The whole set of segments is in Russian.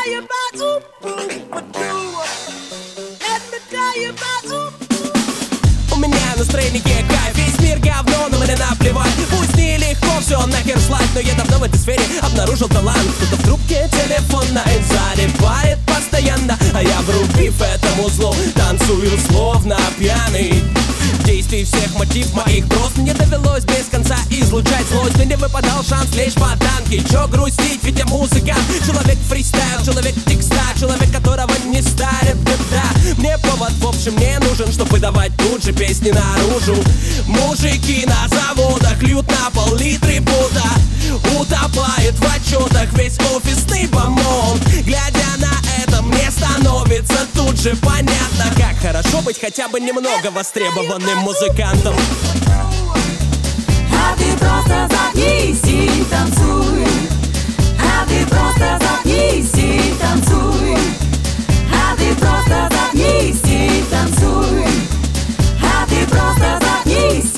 tell you about Let me tell you about У меня настроение кайф, весь мир говно, но мне наплевать. Пусть нелегко все нахер слать, но я давно в этой сфере обнаружил талант. Кто-то в трубке телефона и залипает постоянно, а я, врубив этому злу, танцую словно пьяный. Действий всех мотив моих просто не довелось без конца излучать злость. Мне не выпадал шанс лечь по танке. Чё грустить, ведь я музыкант. Человек фристайл, человек текста, человек, которого не старят года. Мне повод, в общем, не нужен, чтобы выдавать тут же песни наружу. Мужики на заводах льют на пол литры пота. Утопает в отчетах весь офисный бомон. Глядя на это, мне становится тут же понятно, как хорошо быть хотя бы немного востребованным музыкантом. А ты просто заткнись и танцуй. А ты просто заткнись и танцуй. А ты просто заткнись и танцуй. А ты просто заткнись.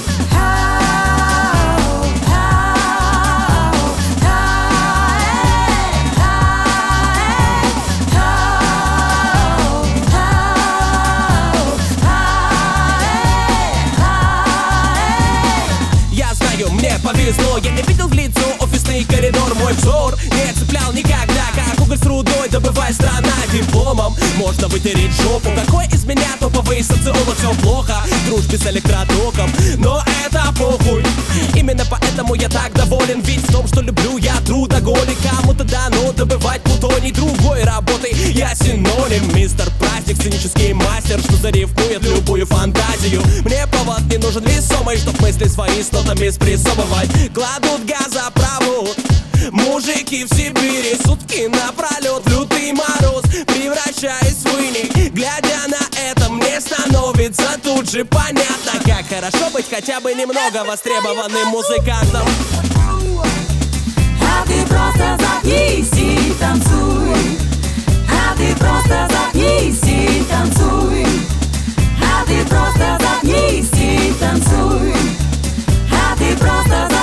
Повезло, я не видел в лицо офисный коридор. Мой взор не цеплял никогда, как уголь с рудой добывая страна дипломом. Можно вытереть жопу, какой из меня топовый социолог. Все плохо в дружбе с электротоком, но это похуй. Именно поэтому я так доволен, ведь в том, что люблю я трудоголик. Кому-то дано добывать плутоний другой работой. Я синоним, мистер Праздник, сценический мастер, что зарифмует любую фантазию. Мне повод не нужен весомый, чтоб мысли свои с нотами спрессовывать. Кладут газопровод мужики в Сибири, сутки напролет в лютый мороз, превращаясь в выней. Глядя на это, мне становится тут же понятно, как хорошо быть хотя бы немного востребованным музыкантом. А ты просто заткнись и танцуй. А ты просто заткнись и танцуй. А ты просто заткнись и танцуй. А ты просто